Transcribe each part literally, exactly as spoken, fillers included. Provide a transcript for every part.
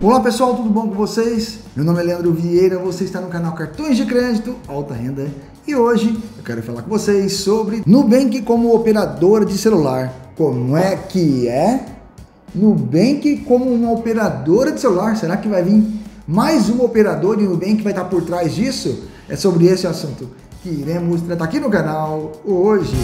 Olá pessoal, tudo bom com vocês? Meu nome é Leandro Vieira, você está no canal Cartões de Crédito Alta Renda e hoje eu quero falar com vocês sobre Nubank como operadora de celular. Como é que é? Nubank como uma operadora de celular, será que vai vir mais uma operadora e o Nubank vai estar por trás disso? É sobre esse assunto que iremos tratar aqui no canal hoje.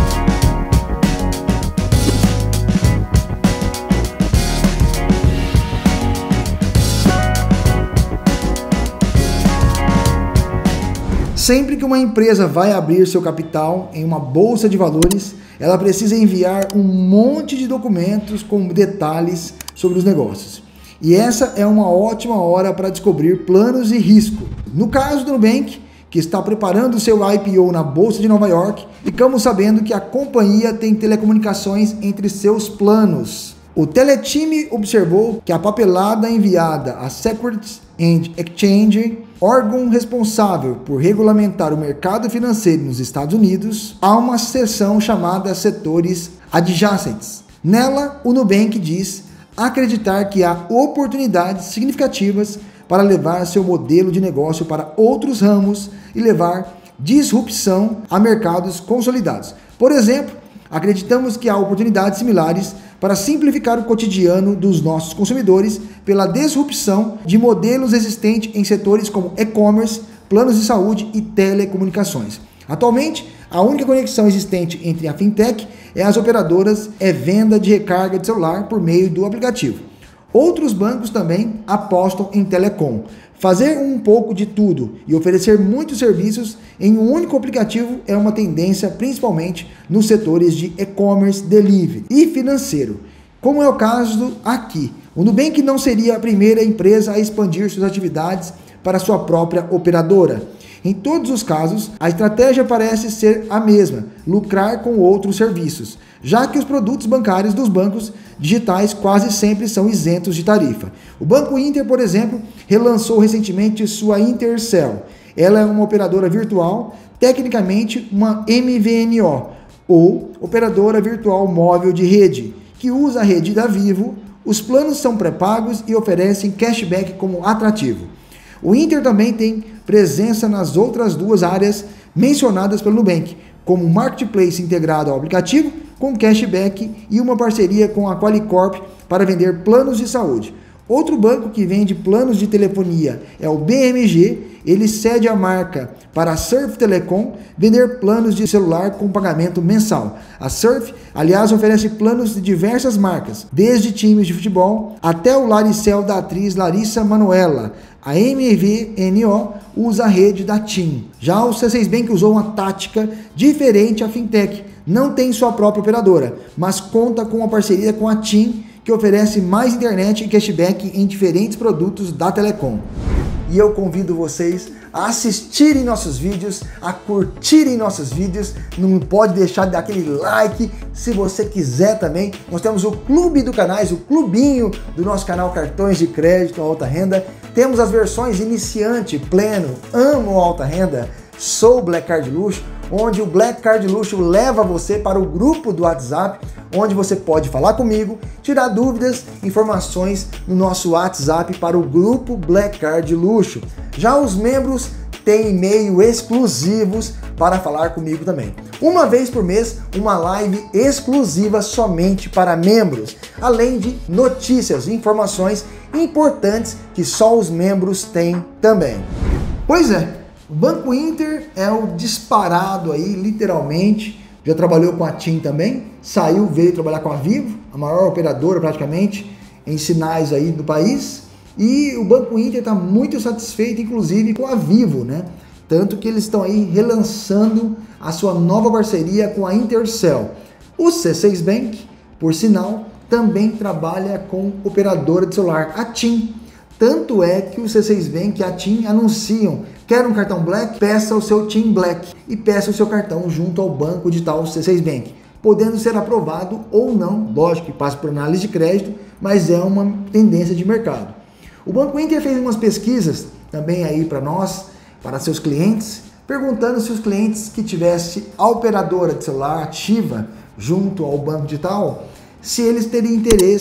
Sempre que uma empresa vai abrir seu capital em uma bolsa de valores, ela precisa enviar um monte de documentos com detalhes sobre os negócios. E essa é uma ótima hora para descobrir planos de risco. No caso do Nubank, que está preparando seu I P O na Bolsa de Nova York, ficamos sabendo que a companhia tem telecomunicações entre seus planos. O Teletime observou que a papelada enviada à Securities and Exchange, órgão responsável por regulamentar o mercado financeiro nos Estados Unidos, há uma seção chamada Setores Adjacentes. Nela, o Nubank diz acreditar que há oportunidades significativas para levar seu modelo de negócio para outros ramos e levar disrupção a mercados consolidados. Por exemplo, acreditamos que há oportunidades similares para simplificar o cotidiano dos nossos consumidores pela disrupção de modelos existentes em setores como e-commerce, planos de saúde e telecomunicações. Atualmente, a única conexão existente entre a fintech e as operadoras é venda de recarga de celular por meio do aplicativo. Outros bancos também apostam em telecom. Fazer um pouco de tudo e oferecer muitos serviços em um único aplicativo é uma tendência principalmente nos setores de e-commerce, delivery e financeiro, como é o caso aqui. O Nubank não seria a primeira empresa a expandir suas atividades para sua própria operadora. Em todos os casos, a estratégia parece ser a mesma, lucrar com outros serviços, já que os produtos bancários dos bancos digitais quase sempre são isentos de tarifa. O Banco Inter, por exemplo, relançou recentemente sua Intercell. Ela é uma operadora virtual, tecnicamente uma M V N O, ou Operadora Virtual Móvel de Rede, que usa a rede da Vivo. Os planos são pré-pagos e oferecem cashback como atrativo. O Inter também tem presença nas outras duas áreas mencionadas pelo Nubank, como um marketplace integrado ao aplicativo, com cashback e uma parceria com a Qualicorp para vender planos de saúde. Outro banco que vende planos de telefonia é o B M G. Ele cede a marca para a Surf Telecom vender planos de celular com pagamento mensal. A Surf, aliás, oferece planos de diversas marcas, desde times de futebol até o Laricel da atriz Larissa Manoela. A M V N O usa a rede da TIM. Já o C seis Bank usou uma tática diferente à fintech. Não tem sua própria operadora, mas conta com uma parceria com a TIM, que oferece mais internet e cashback em diferentes produtos da Telecom. E eu convido vocês a assistirem nossos vídeos, a curtirem nossos vídeos, não pode deixar de dar aquele like, se você quiser também. Nós temos o clube do canais, o clubinho do nosso canal Cartões de Crédito Alta Renda. Temos as versões iniciante, pleno, amo alta renda, sou Black Card Luxo, onde o Black Card Luxo leva você para o grupo do WhatsApp, onde você pode falar comigo, tirar dúvidas, informações no nosso WhatsApp para o grupo Black Card Luxo. Já os membros têm e-mail exclusivos para falar comigo também. Uma vez por mês, uma live exclusiva somente para membros, além de notícias e informações importantes que só os membros têm também. Pois é, o Banco Inter é o disparado aí, literalmente. Já trabalhou com a TIM também, saiu, veio trabalhar com a Vivo, a maior operadora praticamente em sinais aí do país. E o Banco Inter está muito satisfeito, inclusive, com a Vivo, né? Tanto que eles estão aí relançando a sua nova parceria com a Intercell. O C seis Bank, por sinal, também trabalha com operadora de celular, a TIM. Tanto é que o C seis Bank e a TIM anunciam: quer um cartão Black? Peça o seu TIM Black e peça o seu cartão junto ao banco de tal C seis Bank, podendo ser aprovado ou não, lógico que passa por análise de crédito, mas é uma tendência de mercado. O Banco Inter fez umas pesquisas também aí para nós, para seus clientes, perguntando se os clientes que tivessem a operadora de celular ativa junto ao banco digital, se eles teriam interesse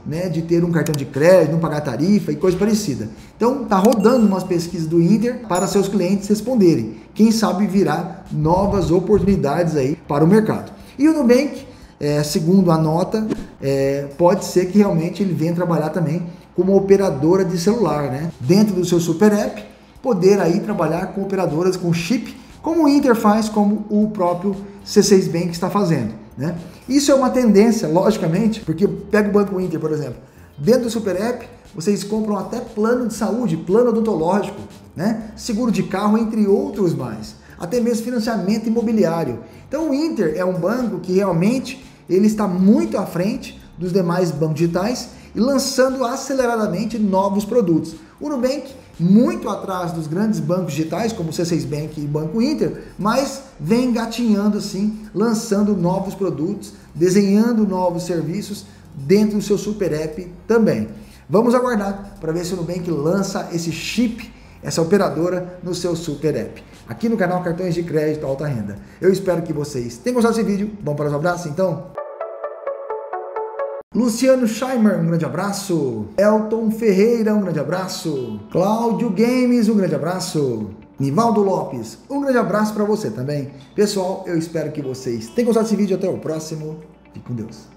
né, de ter um cartão de crédito, não pagar tarifa e coisa parecida. Então tá rodando umas pesquisas do Inter para seus clientes responderem. Quem sabe virá novas oportunidades aí para o mercado. E o Nubank, é, segundo a nota, é, pode ser que realmente ele venha trabalhar também como operadora de celular, né? Dentro do seu super app, poder aí trabalhar com operadoras com chip, como o Inter faz, como o próprio C seis Bank está fazendo, né? Isso é uma tendência, logicamente, porque pega o Banco Inter, por exemplo, dentro do super app, vocês compram até plano de saúde, plano odontológico, né? Seguro de carro, entre outros mais, até mesmo financiamento imobiliário. Então o Inter é um banco que realmente ele está muito à frente dos demais bancos digitais e lançando aceleradamente novos produtos. O Nubank, muito atrás dos grandes bancos digitais, como o C seis Bank e o Banco Inter, mas vem engatinhando assim, lançando novos produtos, desenhando novos serviços dentro do seu super app também. Vamos aguardar para ver se o Nubank lança esse chip, essa operadora no seu super app. Aqui no canal Cartões de Crédito Alta Renda. Eu espero que vocês tenham gostado desse vídeo. Vamos para os abraços então? Luciano Scheimer, um grande abraço. Elton Ferreira, um grande abraço. Cláudio Games, um grande abraço. Nivaldo Lopes, um grande abraço para você também. Pessoal, eu espero que vocês tenham gostado desse vídeo. Até o próximo. Fique com Deus.